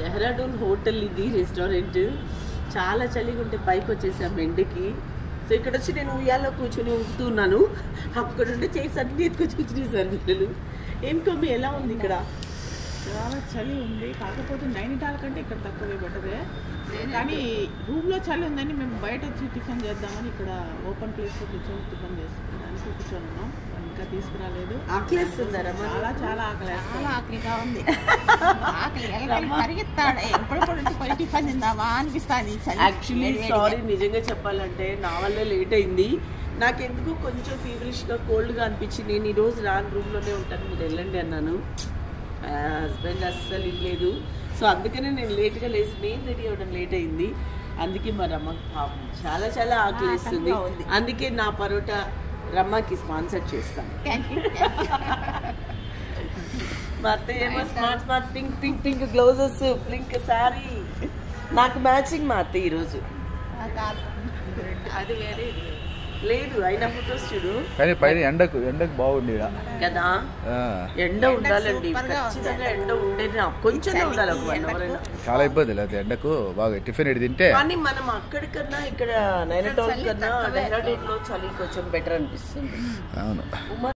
Dehradun hotel ఇది restaurant. చాలా చలిగా ఉంటే పైకి వచ్చేసాం ఎండకి. సో ఇక్కడ వచ్చి నేను ఉయ్యాలో కూర్చొని ఊపుతున్నాను. అక్కడ ఉంటే చేసి అన్ని ఎత్తుకొచ్చి కూర్చునేసారు పిల్లలు. ఏం కమ్మి ఎలా ఉంది ఇక్కడ? చాలా చలి ఉంది. కాకపోతే నైనిటాల్ కంటే ఇక్కడ తక్కువే బెటరే. కానీ రూమ్లో చలి ఉందని మేము బయట వచ్చి టిఫిన్ చేద్దామని ఇక్కడ ఓపెన్ ప్లేస్లో కూర్చొని టిఫిన్ చేసుకోవడానికి కూర్చొని ఉన్నాం. ఇంకా తీసుకురాలేదు. ఆకలిస్తుందా? చాలా చాలా ఆకలిగా ఉంది. పరిగెత్తాడు ఎప్పుడు టిఫిన్ తిందామా అనిపిస్తుంది. యాక్చువల్లీ సారీ, నిజంగా చెప్పాలంటే నా వల్లే లేట్ అయింది. నాకెందుకు కొంచెం ఫీవరిష్గా కోల్డ్గా అనిపించింది. నేను ఈరోజు రాను, రూమ్లోనే ఉంటాను, మీరు వెళ్ళండి అన్నాను. హస్బెండ్ అస్సలు ఇవ్వలేదు. సో అందుకనే నేను లేట్గా లేచి నేను రెడీ అవ్వడం లేట్ అయింది. అందుకే మా రమ్మకి పాపం చాలా చాలా ఆకలిస్తుంది. అందుకే నా పరోటా రమ్మకి స్పాన్సర్ చేస్తాను. మా అత్తయ్య ఏమో smart pink gloves, pink sari నాకు మ్యాచింగ్. మా అత్తయ్య ఈరోజు అది వేరే లేదు అయినా ఫొటోస్ చూడు. కానీ పైన ఎండకు బాగుంది కదా. ఎండ ఉండాలండి, ఖచ్చితంగా ఎండ ఉండేది. కొంచెం ఉండాలి, ఒక 1 hour అయినా. చాలా ఇబ్బంది లేదు ఎండకు. బాగా టిఫిన్ తింటే. కానీ మనం అక్కడికన్నా ఇక్కడ నైనిటాల్ కన్నా డెహ్రాడూన్ లో చలి కొంచెం బెటర్ అనిపిస్తుంది. అవును.